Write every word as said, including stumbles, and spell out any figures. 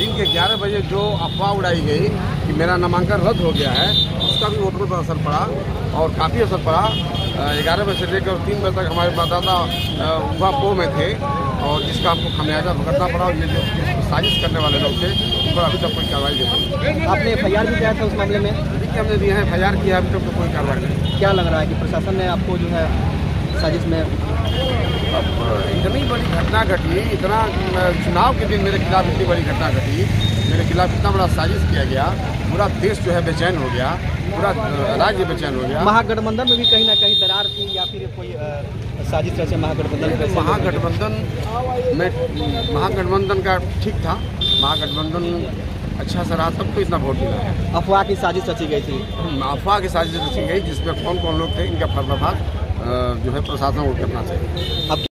दिन के ग्यारह बजे जो अफवाह उड़ाई गई कि मेरा नामांकन रद्द हो गया है, उसका भी वोटरों पर असर पड़ा और काफ़ी असर पड़ा। ग्यारह बजे से लेकर तीन बजे तक हमारे मतदाता वहाँ पो में थे और जिसका हमको खमियाजा भुगतना पड़ा। और ये जो साजिश करने वाले लोग थे उस पर अभी तक कोई कार्रवाई नहीं। आपने एफ आई आर भी किया था उस मामले में? देखिए, हमने दिया है, एफ आई आर किया, अभी तक तो कोई कार्रवाई नहीं। क्या लग रहा है कि प्रशासन ने आपको जो है साजिश में? इतनी बड़ी घटना घटी, इतना चुनाव के दिन मेरे खिलाफ इतनी बड़ी घटना घटी, मेरे खिलाफ इतना बड़ा साजिश किया गया, पूरा देश जो है बेचैन हो गया, पूरा राज्य बेचैन हो गया। महागठबंधन में भी कहीं ना कहीं दरार थी या फिर कोई साजिश जैसे महागठबंधन? महागठबंधन में महागठबंधन का ठीक था, महागठबंधन अच्छा सा रहा, तब तो इतना वोट मिला। अफवाह की साजिश रची गई थी? अफवाह की साजिश रची गई जिसमें कौन कौन लोग थे, इनका पर्दाफाश जो है प्रशासन को करना चाहिए।